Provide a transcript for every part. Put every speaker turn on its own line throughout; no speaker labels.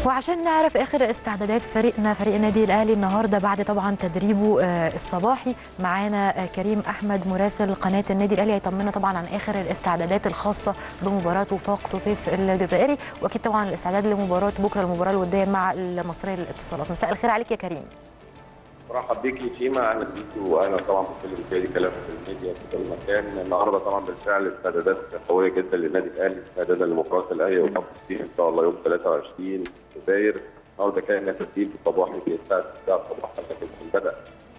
وعشان نعرف اخر استعدادات فريقنا فريق النادي الاهلي النهارده بعد طبعا تدريبه الصباحي، معانا كريم احمد مراسل قناه النادي الاهلي هيطمنا طبعا عن اخر الاستعدادات الخاصه بمباراه وفاق سطيف الجزائري، واكيد طبعا الاستعداد لمباراه بكره المباراه الوديه مع المصريه للاتصالات. مساء الخير عليك يا كريم.
مرحب بيكي فيما اهلا بيكي واهلا طبعا بكل مشاهدي كلام في الميديا في كل مكان. النهارده طبعا بالفعل استعدادات قويه جدا للنادي الاهلي، استعدادا لمباراه الاهلي وفاق سطيف ان شاء الله يوم 23 فبراير. النهارده كان ترتيب صباحي في الساعه 9 صباحا، لكن بدا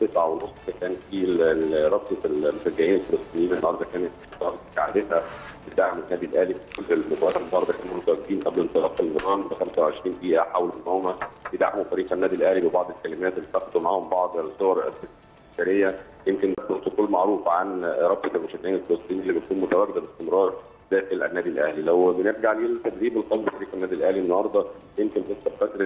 9:30 كان في رابطه المشجعين الفلسطينيين النهارده كانت كعادتها بدعم النادي الاهلي في كل المباريات. النهارده كانوا متواجدين قبل انطلاق المران ب 25 دقيقه حاولوا ان هم يدعموا فريق النادي الاهلي ببعض الكلمات اللي اتخذوا معاهم بعض الصور التذكاريه. يمكن بروتوكول معروف عن رابطه المشجعين الفلسطينيين اللي بتكون متواجده باستمرار داخل النادي الاهلي. لو بنرجع للتدريب الخاص بفريق النادي الاهلي النهارده، يمكن لسه فتره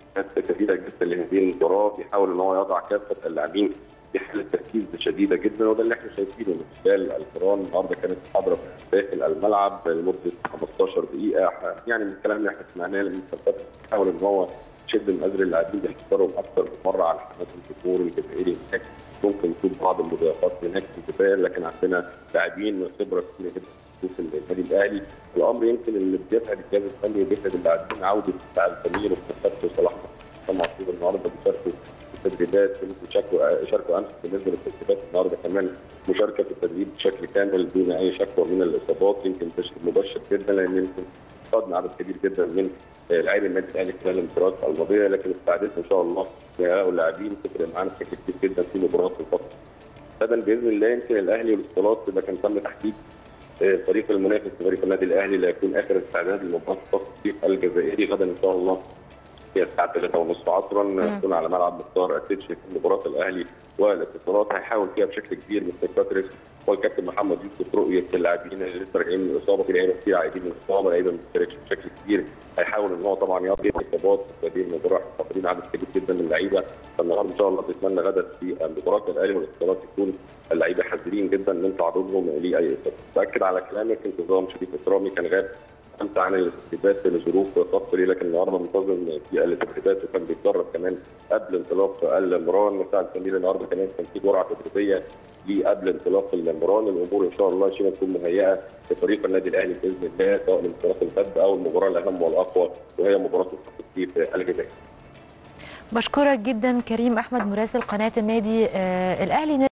كبيره جدا لهذه المباراه، بيحاول ان هو يضع كافه اللاعبين في حاله تركيز شديده جدا، وده اللي احنا شايفينه من خلال القران. النهارده كانت حاضره داخل الملعب لمده 15 دقيقه، يعني من الكلام اللي احنا سمعناه من فتره بيحاول ان هو يشد من ازر اللاعبين بيحضرهم اكثر من مره على حماس الجمهور الجزائري. هناك ممكن يكون بعض المضايقات هناك في الجزائر، لكن عندنا لاعبين خبره كبيره جدا في النادي الاهلي. الامر يمكن اللي بيسعد الجهاز الفني وبيسعد اللاعبين عوده لاعب سمير وفتحي وصلاح طبعا النهارده بيشاركوا في التدريبات، شاركوا امس بالنسبه للتدريبات، النهارده كمان مشاركه في التدريب بشكل كامل دون اي شكوى من الاصابات. يمكن تشكيل مبشر جدا، لان يمكن فقدنا عدد كبير جدا من لاعبي النادي الاهلي خلال المباريات الماضيه، لكن استعدادنا ان شاء الله لهؤلاء اللاعبين تفرق معانا بشكل كبير جدا في مباراه الفصل. غدا باذن الله يمكن الاهلي والاتصالات اذا كان تم تحديد فريق المنافس لفريق النادي الاهلي لا يكون اخر استعداد لمباراه الفصل الجزائري غدا ان شاء الله هي الساعه 3:30 عصرا تكون على ملعب مختار اتيتش في مباراه الاهلي والاتصالات. هيحاول فيها بشكل كبير مستر باتريس والكابتن محمد يوسف رؤيه اللاعبين اللي لسه راجعين من الاصابه، في لعيبه كتير عايزين من الاصابه، لعيبه ما بتشاركش بشكل كبير. هيحاول ان هو طبعا يقضي الاصابات في هذه المباراه، فاقدين عدد كبير جدا من اللعيبه. فالنهارده ان شاء الله بنتمنى غدا في مباراه الاهلي والاتصالات يكون اللعيبه حذرين جدا من تعرضهم لاي اصابه. باكد على كلامك انتظام شريف اكرامي كان غاب امس عن التدريبات لظروف خاصه ليه، لكن النهارده منتظم في التدريبات وكان بيتدرب كمان قبل انطلاق المران. مساعد سمير النهارده كمان كان في جرعه تدريبيه ليه قبل انطلاق المران. الامور ان شاء الله شبه تكون مهيئه لفريق النادي الاهلي باذن الله، سواء لانطلاق الغد او المباراه الاهم والاقوى وهي مباراه في الجزائر.
بشكرك جدا كريم احمد مراسل قناه النادي الاهلي.